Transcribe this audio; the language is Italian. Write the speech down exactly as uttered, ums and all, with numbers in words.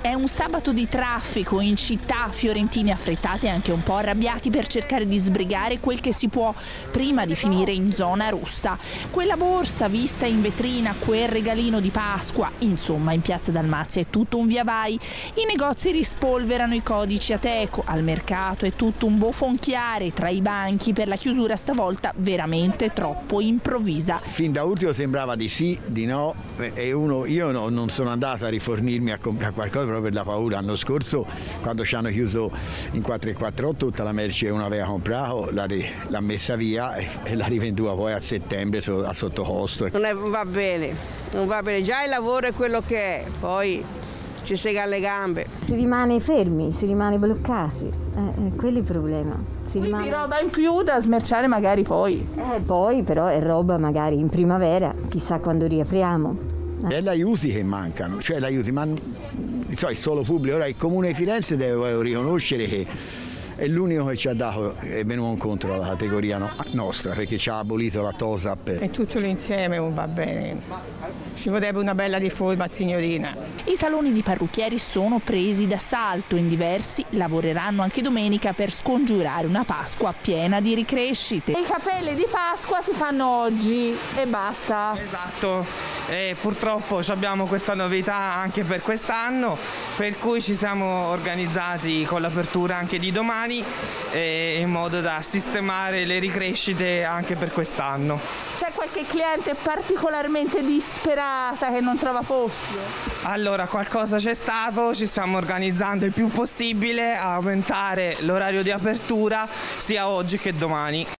È un sabato di traffico in città, fiorentini affrettati e anche un po' arrabbiati per cercare di sbrigare quel che si può prima di finire in zona rossa. Quella borsa vista in vetrina, quel regalino di Pasqua, insomma in piazza Dalmazia è tutto un via vai. I negozi rispolverano i codici Ateco, al mercato è tutto un bofonchiare tra i banchi per la chiusura stavolta veramente troppo improvvisa. Fin da ultimo sembrava di sì, di no, e uno, io no, non sono andato a rifornirmi a comprare qualcosa proprio per la paura. L'anno scorso, quando ci hanno chiuso in quattro e quattrotto, tutta la merce che uno aveva comprato l'ha messa via e, e l'ha rivenduta poi a settembre a sottocosto. Non è, va bene, non va bene, già il lavoro è quello che è, poi ci sega alle gambe. Si rimane fermi, si rimane bloccati, eh, eh, quello è il problema. Si Quindi rimane... roba in più da smerciare magari poi. Eh, poi però è roba magari in primavera, chissà quando riapriamo. Eh. È l'aiuti che mancano, cioè l'aiuti, ma so, il solo pubblico. Ora il Comune di Firenze deve riconoscere che è l'unico che ci ha dato, è venuto incontro alla categoria no, nostra, perché ci ha abolito la TOSAP. E tutto l'insieme non va bene, ci vorrebbe una bella riforma, signorina. I saloni di parrucchieri sono presi d'assalto, in diversi lavoreranno anche domenica per scongiurare una Pasqua piena di ricrescite. I capelli di Pasqua si fanno oggi e basta. Esatto, e purtroppo abbiamo questa novità anche per quest'anno, per cui ci siamo organizzati con l'apertura anche di domani eh, in modo da sistemare le ricrescite anche per quest'anno. C'è qualche cliente particolarmente disperata che non trova posto? Allora, qualcosa c'è stato, ci stiamo organizzando il più possibile a aumentare l'orario di apertura sia oggi che domani.